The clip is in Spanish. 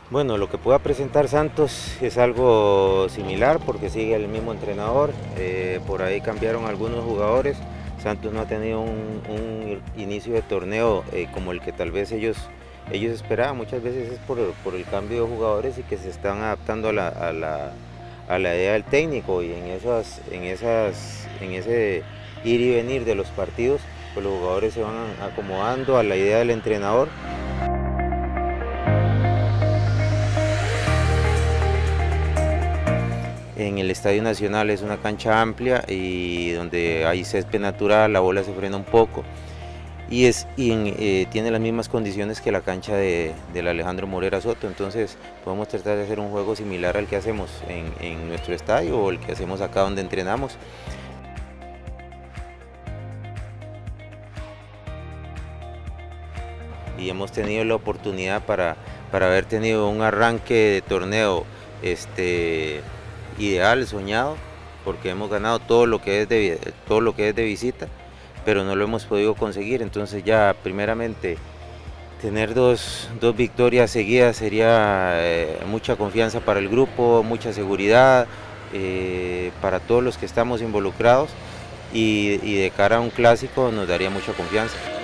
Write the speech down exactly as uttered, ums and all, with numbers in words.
Bueno, lo que pueda presentar Santos es algo similar porque sigue el mismo entrenador, eh, por ahí cambiaron algunos jugadores. Santos no ha tenido un, un inicio de torneo eh, como el que tal vez ellos, ellos esperaban. Muchas veces es por, por el cambio de jugadores y que se están adaptando a la, a la, a la idea del técnico, y en, esas, en, esas, en ese ir y venir de los partidos, pues los jugadores se van acomodando a la idea del entrenador. En el Estadio Nacional es una cancha amplia y donde hay césped natural, la bola se frena un poco y, es, y en, eh, tiene las mismas condiciones que la cancha de, del Alejandro Morera Soto. Entonces podemos tratar de hacer un juego similar al que hacemos en, en nuestro estadio o el que hacemos acá donde entrenamos. Y hemos tenido la oportunidad para, para haber tenido un arranque de torneo este, ideal, soñado, porque hemos ganado todo lo que es de, todo lo que es de visita, pero no lo hemos podido conseguir. Entonces ya primeramente tener dos, dos victorias seguidas sería eh, mucha confianza para el grupo, mucha seguridad eh, para todos los que estamos involucrados, y, y de cara a un clásico nos daría mucha confianza.